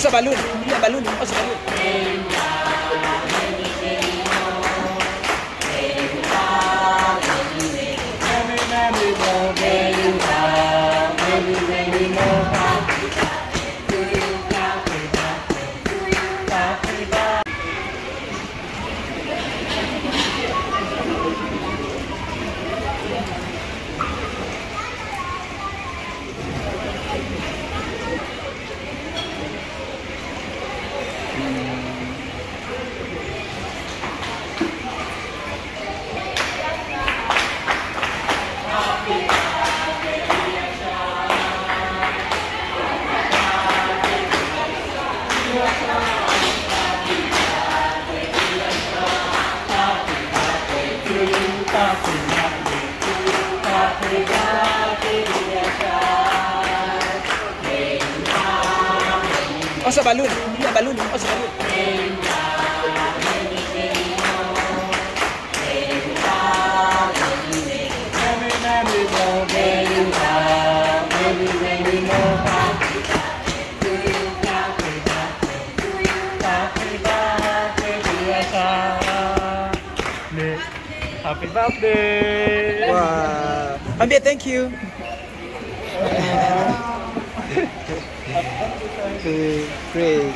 Also balloon. Yeah, balloon. Also balloon. Also balloon. Yeah, balloon. Also balloon. Happy birthday! Wow. Ambia, thank you. Great.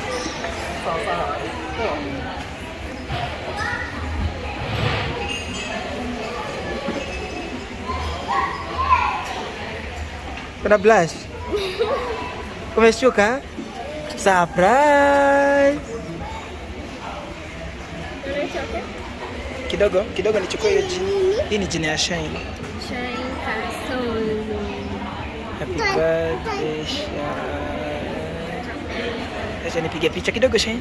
Kuna blush? Umeshuka? Surprise! Kidogo nichukue hiyo jini. Hii ni jini ya Shine. Shine Kasolo. Happy birthday, Shine. Acha nipige picha kidogo, Shine.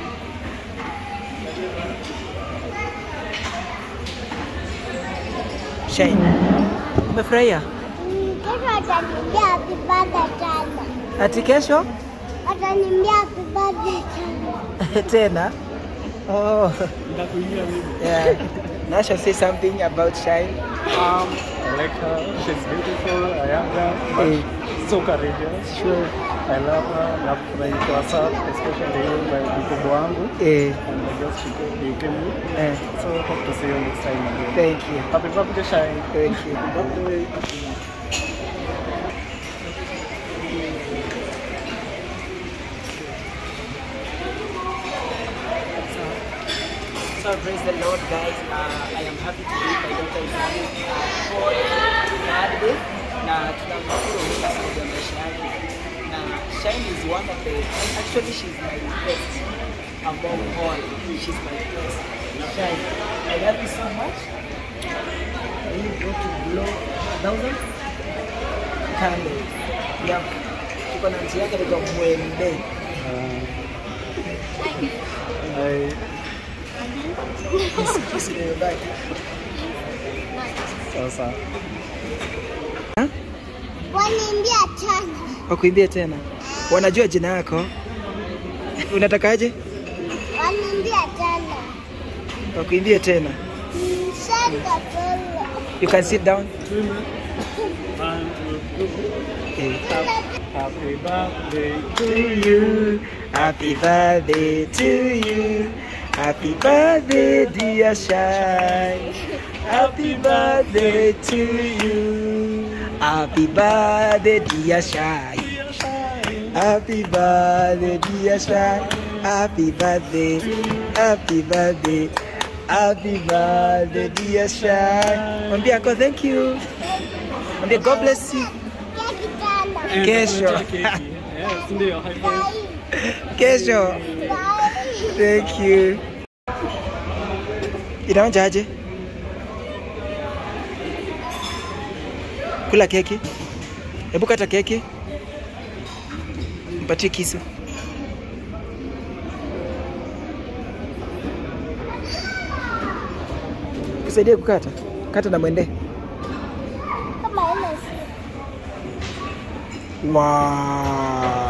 Shine. Umefurahia? Kesho ataniambia happy birthday tena. Ati kesho? Ataniambia happy birthday tena. Tena? Oh. Yeah. Now she'll say something about Shine. I like her. She's beautiful. I am her. But so courageous. Sure. I love her. Nafurahi kwa sana, especially you, my mkubwa wangu. And I guess you came with. So hope to see you next time again. Thank you. Happy birthday, Shine. Thank you. Happy birthday. So praise the Lord, guys. I am happy to be my daughter is having fourth birthday. Na tunamshukuru Mungu sana kwa maisha yake. Na Shine is one of the, actually she's my best above all. She's my best. Shine, I love you so much. Are you going to blow 1,000 candles? Yeah. Tuko na njia yake kwa mwembe. Kiss in your back. Sasa. Waniambia tena. Wakuimbia tena. Wanajua jina yako. Unatakaje? Waniambia tena. Wakuimbia tena. Shine Kasolo. You can sit down. Happy birthday To you. Happy birthday to you. Happy birthday, dear Shine. Happy birthday to you. Happy birthday, dear Shine. Happy birthday, dear Shine. Happy birthday. Happy birthday. Happy birthday, dear Shine. Mwambie ako thank you. Mwambie God bless you. Kesho. Ndio, high five. Kesho. Thank you. Inaonja aje? Kula keki. Hebu kata keki. Mpatie kisu. Kusaidie kukata. Kata na mwende. Kama ile. Wow.